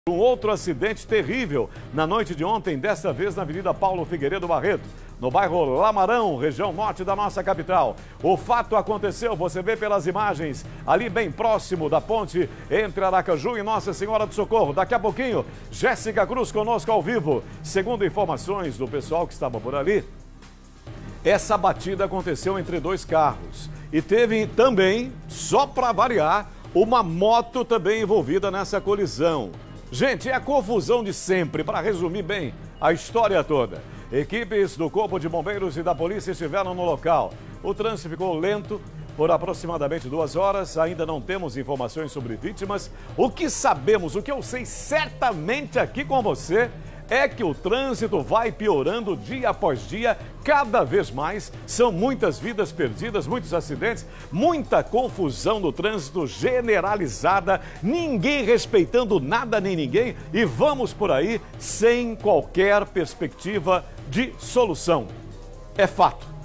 Um outro acidente terrível na noite de ontem, desta vez na Avenida Paulo Figueiredo Barreto, no bairro Lamarão, região norte da nossa capital. O fato aconteceu, você vê pelas imagens, ali bem próximo da ponte entre Aracaju e Nossa Senhora do Socorro. Daqui a pouquinho, Jéssica Cruz conosco ao vivo. Segundo informações do pessoal que estava por ali, essa batida aconteceu entre dois carros. E teve também, só para variar, uma moto também envolvida nessa colisão. Gente, é a confusão de sempre, para resumir bem a história toda. Equipes do Corpo de Bombeiros e da Polícia estiveram no local. O trânsito ficou lento por aproximadamente 2 horas. Ainda não temos informações sobre vítimas. O que sabemos, o que eu sei certamente aqui com você, é que o trânsito vai piorando dia após dia, cada vez mais. São muitas vidas perdidas, muitos acidentes, muita confusão no trânsito generalizada, ninguém respeitando nada nem ninguém e vamos por aí sem qualquer perspectiva de solução. É fato.